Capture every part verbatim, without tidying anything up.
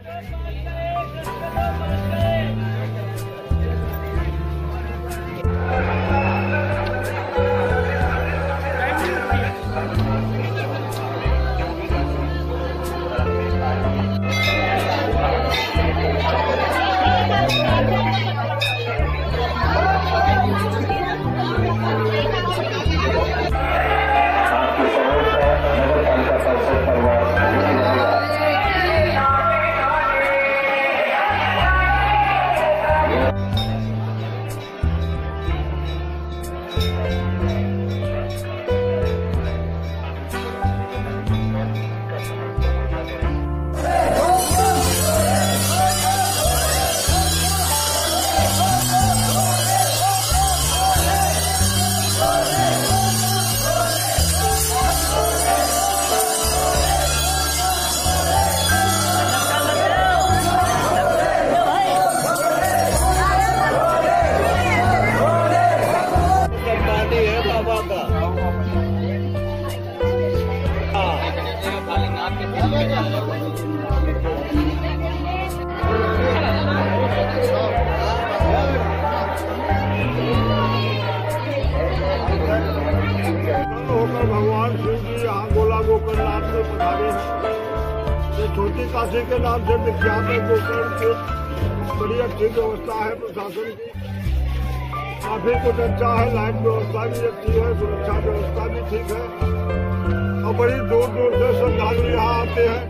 भगवान शिव जी यहाँ गोला गोकर्णनाथ में पधारे हैं। ये छोटी काशी के नाम से विख्यात है। गोकर्ण की बड़ी अच्छी व्यवस्था है प्रशासन की, काफी कुछ अच्छा है। लाइट व्यवस्था भी अच्छी है, सुरक्षा व्यवस्था भी ठीक है और बड़ी दूर दूर से श्रद्धालु यहाँ आते हैं।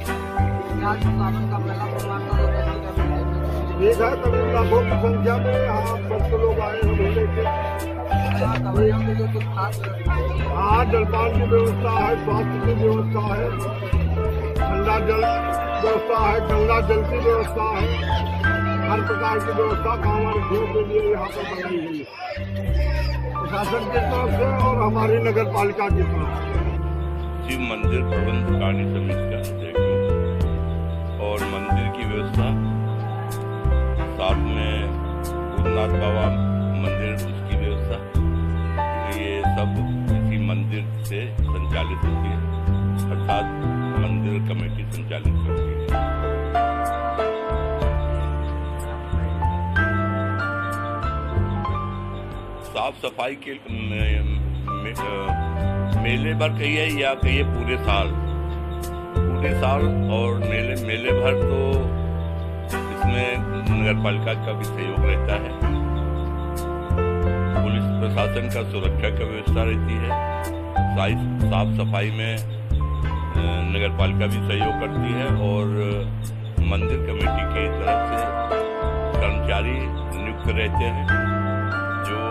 ठीक है, कभी लाखों की संख्या में यहाँ भक्त लोग आए हैं मेले के। हाँ, जलपान की व्यवस्था है, स्वास्थ्य की व्यवस्था है, ठंडा जल व्यवस्था है, गंगा जल की व्यवस्था है, हर प्रकार की व्यवस्था कांवड़ियों के लिए यहाँ पर बनाई गई है प्रशासन की तरफ से और हमारी नगर पालिका की तरफ से। शिव मंदिर प्रबंध कार्य समिति का अध्यक्ष और मंदिर की व्यवस्था, साथ में भूतनाथ बाबा मंदिर उसकी व्यवस्था, ये सब इसी मंदिर से संचालित होती है, अर्थात मंदिर कमेटी संचालित करती है। साफ सफाई के मे, मे, मेले भर कहिए या कहिए पूरे साल पूरे साल और मेले मेले भर तो इसमें नगर पालिका का भी सहयोग रहता है। पुलिस प्रशासन का सुरक्षा का व्यवस्था रहती है। साफ सफाई में नगर पालिका भी सहयोग करती है और मंदिर कमेटी की तरफ से कर्मचारी नियुक्त रहते हैं जो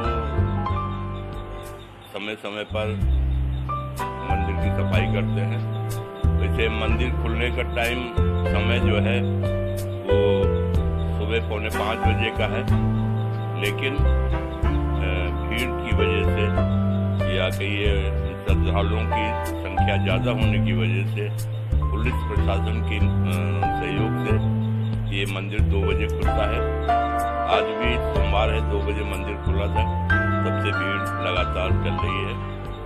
समय समय पर मंदिर की सफाई करते हैं। वैसे मंदिर खुलने का टाइम समय जो है वो सुबह पौने पाँच बजे का है, लेकिन भीड़ की वजह से या कहिए श्रद्धालुओं की संख्या ज़्यादा होने की वजह से पुलिस प्रशासन के सहयोग से ये मंदिर दो बजे खुलता है। आज भी सोमवार है, दो बजे मंदिर खुला था, सबसे भीड़ लगातार चल रही है।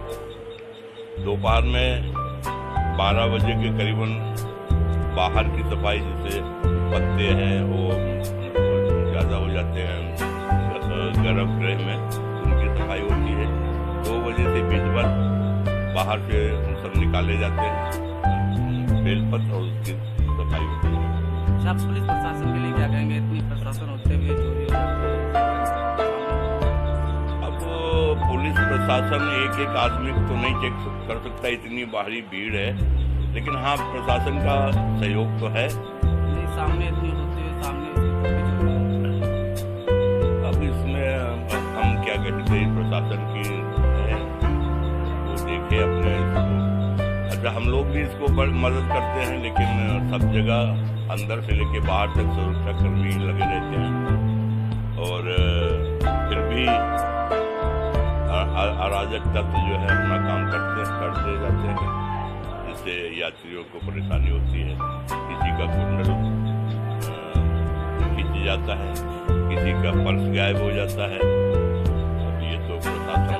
दोपहर में बारह बजे के करीबन बाहर की सफाई, जैसे पत्ते हैं वो ज़्यादा हो जाते हैं गर्भगृह में, उनकी सफाई होती है। दो बजे से बीच भर बाहर से उन सब निकाले जाते हैं, बेलपत्र और उसकी सफाई होती है। आप पुलिस प्रशासन के लिए क्या कहेंगे? इतनी प्रशासन होते हुए चोरी हो जाती है। अब पुलिस प्रशासन एक एक आदमी तो नहीं चेक कर सकता, इतनी भारी भीड़ है, लेकिन हाँ प्रशासन का सहयोग तो है। नहीं, सामने इतनी होते हुए सामने अब इसमें हम क्या कहते हैं, प्रशासन की है वो देखे अपने इसको। अच्छा, हम लोग भी इसको मदद करते हैं, लेकिन सब जगह अंदर से लेके बाहर तक सुरक्षा कर्मी लगे रहते हैं और फिर भी अराजक तत्व जो है अपना काम करते करते जाते हैं, जिससे यात्रियों को परेशानी होती है। किसी का कुंडल खींच जाता है, किसी का पर्स गायब हो जाता है। अब ये तो प्रशासन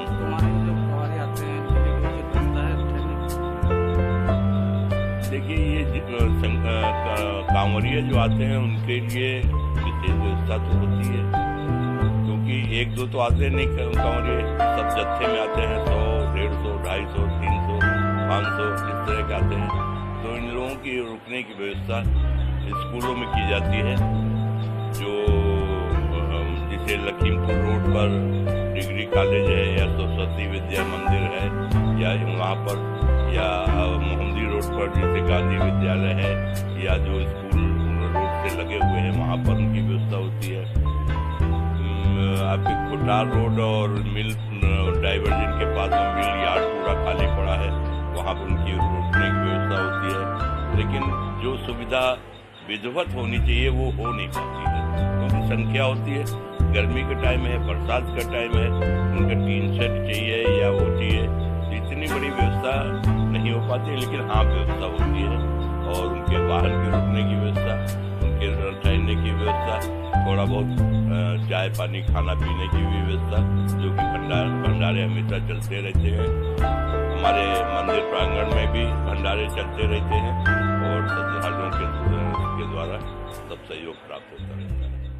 देखिए, ये कांवरिया जो आते हैं उनके लिए विशेष व्यवस्था तो होती है, क्योंकि एक दो तो आते नहीं कांवरिया, सब जत्थे में आते हैं, सौ डेढ़ सौ ढाई सौ तीन सौ पाँच सौ इस तरह के आते हैं। तो इन लोगों की रुकने की व्यवस्था स्कूलों में की जाती है, जो जैसे लखीमपुर रोड पर डिग्री कॉलेज है या सरस्वती विद्या मंदिर है या वहाँ पर, या मोहम्मदी रोड पर जैसे गांधी विद्यालय है, या जो स्कूल रोड से लगे हुए हैं वहाँ पर उनकी व्यवस्था होती है। आपके खुटार रोड और मिल डाइवर्जन के पास में मिल यार्ड पूरा खाली पड़ा है, वहाँ पर उनकी रुकने की व्यवस्था होती है। लेकिन जो सुविधा विधिवत होनी चाहिए वो हो नहीं पाती है, क्योंकि संख्या होती है, गर्मी का टाइम है, बरसात का टाइम है, उनका टीन सेट चाहिए या वो चाहिए, इतनी बड़ी व्यवस्था नहीं हो पाती। लेकिन हाँ व्यवस्था होती है, और उनके वाहन के रुकने की व्यवस्था, उनके ठहरने की व्यवस्था, थोड़ा बहुत चाय पानी खाना पीने की भी व्यवस्था, जो कि भंडार भंडारे हमेशा चलते रहते हैं। हमारे मंदिर प्रांगण में भी भंडारे चलते रहते हैं और श्रद्धालुओं के, के द्वारा सब सहयोग प्राप्त होता रहता है।